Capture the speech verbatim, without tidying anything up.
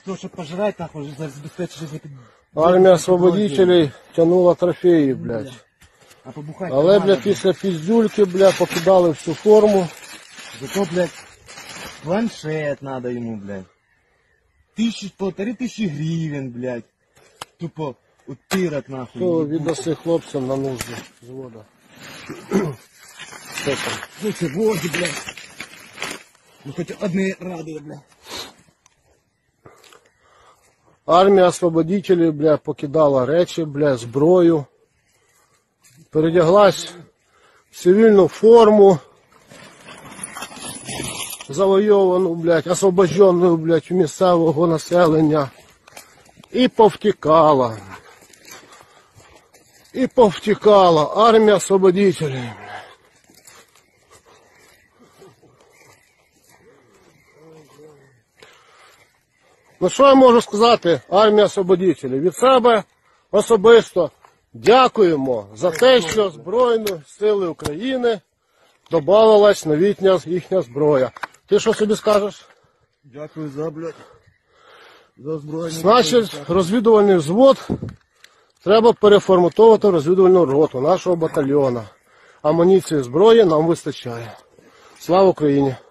то, щоб пожрати, нахуй, забезпечити життя. Армія освободителей тягнула трофеї, блядь. А побухати Але, надо, блядь, після піздюльки, блядь, покидали всю форму. Зато, блядь, планшет надо ему, блядь. Тысячи, полторы тысячи гривен, блядь. Тупо утирок, нахуй. То віддаси хлопцям на нужди завода. Що там? Ну, сегодня, блядь. Ну, хоть одни радует, блядь. Армія освободителей, блядь, покидала речі, блядь, зброю. Передяглась в цивільну форму. Завойовану, блядь, освобожденную, блядь, у місцевого населення. І повтікала. І повтікала армія освободителей. Ну що я можу сказати, армія освободителів? Від себе особисто дякуємо за те, що Збройні Сили України додавалась новітня їхня зброя. Ти що собі скажеш? Дякую за, блядь. За збройні. Значить, розвідувальний взвод треба переформатовувати в розвідувальну роту нашого батальйона. Амуніції зброї нам вистачає. Слава Україні!